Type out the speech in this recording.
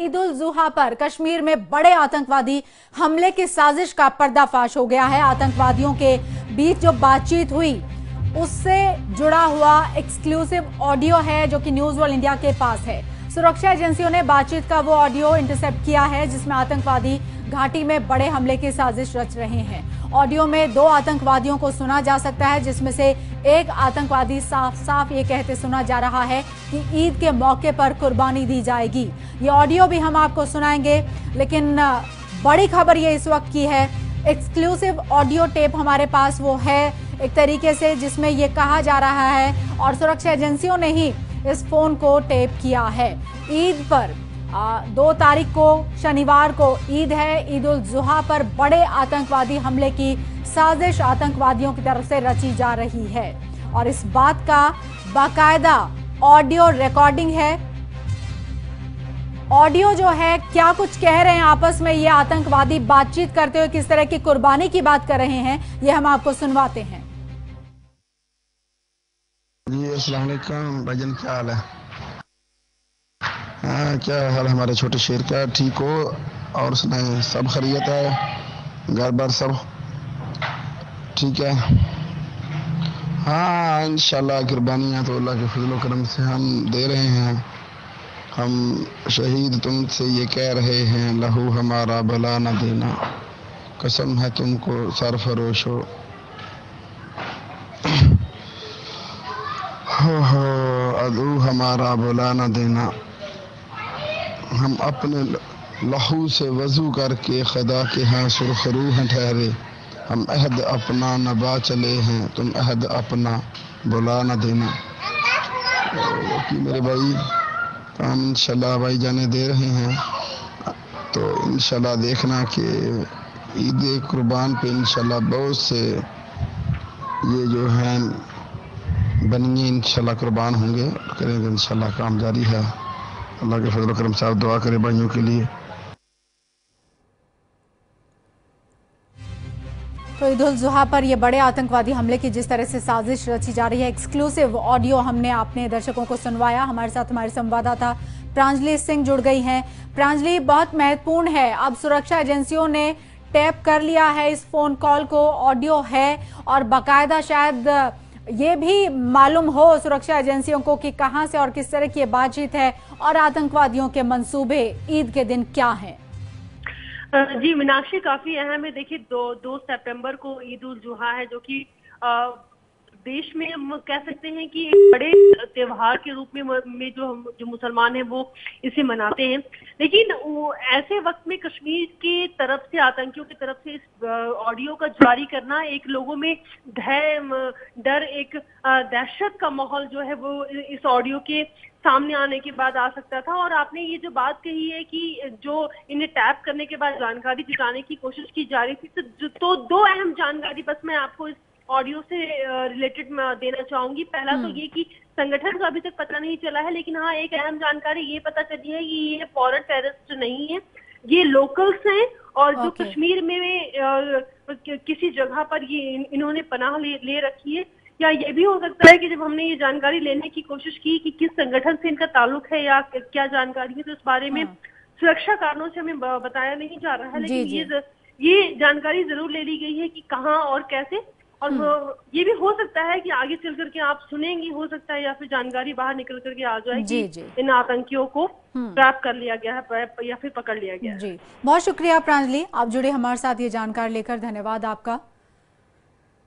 ईद उल जुहा पर कश्मीर में बड़े आतंकवादी हमले की साजिश का पर्दाफाश हो गया है। आतंकवादियों के बीच जो बातचीत हुई उससे जुड़ा हुआ एक्सक्लूसिव ऑडियो है जो कि न्यूज वर्ल्ड इंडिया के पास है। सुरक्षा एजेंसियों ने बातचीत का वो ऑडियो इंटरसेप्ट किया है जिसमें आतंकवादी घाटी में बड़े हमले की साजिश रच रहे हैं। ऑडियो में 2 आतंकवादियों को सुना जा सकता है जिसमें से एक आतंकवादी साफ साफ ये कहते सुना जा रहा है कि ईद के मौके पर कुर्बानी दी जाएगी। ये ऑडियो भी हम आपको सुनाएंगे, लेकिन बड़ी खबर ये इस वक्त की है, एक्सक्लूसिव ऑडियो टेप हमारे पास वो है एक तरीके से जिसमें ये कहा जा रहा है और सुरक्षा एजेंसियों ने ही इस फोन को टेप किया है। ईद पर 2 तारीख को शनिवार को ईद है। ईद उल जुहा पर बड़े आतंकवादी हमले की साजिश आतंकवादियों की तरफ से रची जा रही है और इस बात का बाकायदा ऑडियो रिकॉर्डिंग है। ऑडियो जो है क्या कुछ कह रहे हैं आपस में ये आतंकवादी बातचीत करते हुए, किस तरह की कुर्बानी की बात कर रहे हैं, ये हम आपको सुनवाते हैं। जी अस्सलाम वालेकुम भाईजान, क्या हाल है? हाँ, क्या हाल हमारे छोटे शेर का? ठीक हो? और सुनाए, सब खैरियत है? घर बार सब ठीक है? हाँ इंशाल्लाह कुर्बानियाँ तो अल्लाह के फजल करम से हम दे रहे हैं। हम शहीद तुमसे ये कह रहे हैं, लहू हमारा भला न देना, कसम है तुमको सरफरोश हो अदू हमारा भुला न देना। हम अपने लहू से वजू करके खुदा के यहाँ सुरखरू हैं ठहरे, हम अहद अपना नबा चले हैं, तुम अहद अपना बुला न देना। कि मेरे भाई हम इंशाल्लाह भाई जाने दे रहे हैं, तो इंशाल्लाह देखना कि ईद कुर्बान पे इंशाल्लाह बहुत से ये जो हैं बनिए इंशाल्लाह कुर्बान होंगे, करेंगे इंशाल्लाह। काम जारी है। अल्लाह के फजल करम साहब दुआ करें भाइयों के लिए। तो ईद उल जुहा पर ये बड़े आतंकवादी हमले की जिस तरह से साजिश रची जा रही है, एक्सक्लूसिव ऑडियो हमने आपने दर्शकों को सुनवाया। हमारे साथ हमारे संवाददाता प्रांजलि सिंह जुड़ गई हैं। प्रांजलि, बहुत महत्वपूर्ण है, अब सुरक्षा एजेंसियों ने टैप कर लिया है इस फोन कॉल को, ऑडियो है और बाकायदा शायद ये भी मालूम हो सुरक्षा एजेंसियों को कि कहां से और किस तरह की बातचीत है और आतंकवादियों के मंसूबे ईद के दिन क्या हैं। जी मीनाक्षी, काफी अहम है। देखिए 2 सितंबर को ईद उल जुहा है जो कि देश में हम कह सकते हैं कि एक बड़े त्योहार के रूप में जो मुसलमान हैं वो इसे मनाते हैं। लेकिन ऐसे वक्त में कश्मीर की तरफ से, आतंकियों की तरफ से इस ऑडियो का जारी करना एक लोगों में डर, एक दहशत का माहौल जो है वो इस ऑडियो के सामने आने के बाद आ सकता था। और आपने ये जो बात कही है कि जो इन्हें टैप करने के बाद जानकारी जुटाने की कोशिश की जा रही थी, तो 2 अहम जानकारी बस मैं आपको इस ऑडियो से रिलेटेड देना चाहूंगी। पहला तो ये कि संगठन का अभी तक पता नहीं चला है, लेकिन हाँ एक अहम जानकारी ये पता चली है कि ये फॉरेन टेररिस्ट नहीं है, ये लोकल्स हैं और जो कश्मीर में किसी जगह पर ये इन्होंने पनाह ले रखी है। या ये भी हो सकता है कि जब हमने ये जानकारी लेने की कोशिश की कि किस संगठन से इनका ताल्लुक है या क्या जानकारी है, तो इस बारे में सुरक्षा कारणों से हमें बताया नहीं जा रहा है। लेकिन ये जानकारी जरूर ले ली गई है कि कहाँ और कैसे। और ये भी हो सकता है कि आगे चल करके आप सुनेंगी, हो सकता है या फिर जानकारी बाहर निकल करके आ जाए कि इन आतंकियों को ट्रैप कर लिया गया है या फिर पकड़ लिया गया है। जी बहुत शुक्रिया प्रांजलि, आप जुड़े हमारे साथ ये जानकारी लेकर, धन्यवाद आपका।